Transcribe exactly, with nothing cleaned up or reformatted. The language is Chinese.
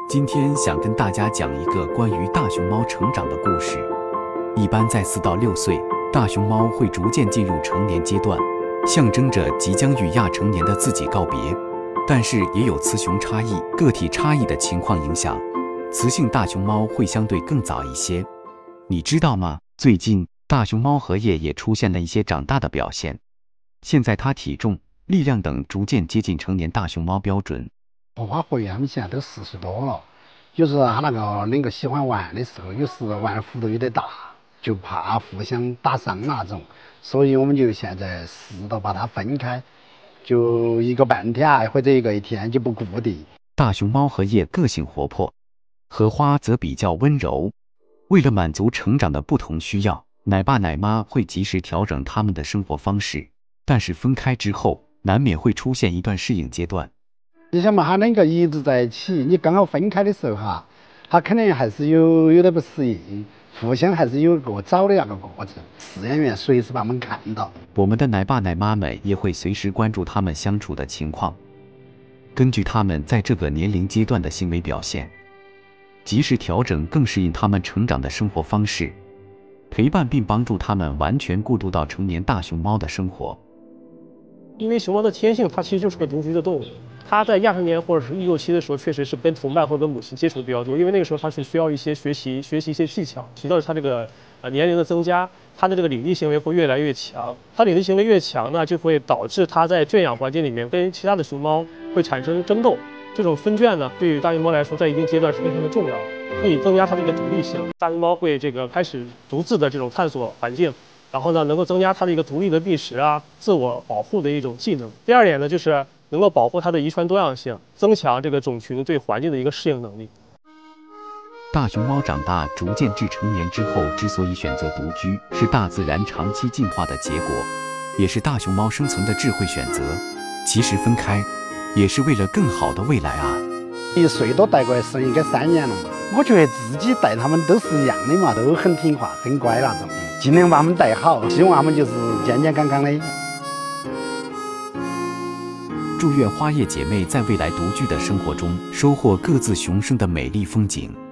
今天想跟大家讲一个关于大熊猫成长的故事。一般在四到六岁，大熊猫会逐渐进入成年阶段，象征着即将与亚成年的自己告别。但是也有雌雄差异、个体差异的情况影响，雌性大熊猫会相对更早一些。你知道吗？最近大熊猫荷叶也出现了一些长大的表现，现在它体重、力量等逐渐接近成年大熊猫标准。 荷花荷叶它们现在都四十多了，有时候它那个两个喜欢玩的时候，有时玩的幅度有点大，就怕互相打伤那种，所以我们就现在试着把它分开，就一个半天或者一个一天就不固定。 大熊猫荷叶个性活泼，荷花则比较温柔。为了满足成长的不同需要，奶爸奶妈会及时调整他们的生活方式，但是分开之后，难免会出现一段适应阶段。 你想嘛，它两个一直在一起，你刚好分开的时候哈，它肯定还是有有点不适应，互相还是有个找的那个过程。饲养员随时把我们看到， 我们的奶爸奶妈们也会随时关注他们相处的情况，根据他们在这个年龄阶段的行为表现，及时调整更适应他们成长的生活方式，陪伴并帮助他们完全过渡到成年大熊猫的生活。 因为熊猫的天性，它其实就是个独居的动物。它在亚成年或者是育幼期的时候，确实是跟同伴或者跟母亲接触的比较多，因为那个时候它是需要一些学习、学习一些技巧。随着它这个呃年龄的增加，它的这个领地行为会越来越强。它领地行为越强呢，就会导致它在圈养环境里面跟其他的熊猫会产生争斗。这种分圈呢，对于大熊猫来说，在一定阶段是非常的重要，可以增加它的一个独立性。大熊猫会这个开始独自的这种探索环境。然后呢，能够增加它的一个独立的觅食啊、自我保护的一种技能。第二点呢，就是能够保护它的遗传多样性，增强这个种群对环境的一个适应能力。 大熊猫长大逐渐至成年之后，之所以选择独居，是大自然长期进化的结果，也是大熊猫生存的智慧选择。其实分开，也是为了更好的未来啊！ 一岁多带过来是应该三年了嘛，我觉得自己带它们都是一样的嘛，都很听话、很乖那种。尽量把它们带好，希望它们就是健健康康的。 祝愿花叶姐妹在未来独居的生活中，收获各自雄生的美丽风景。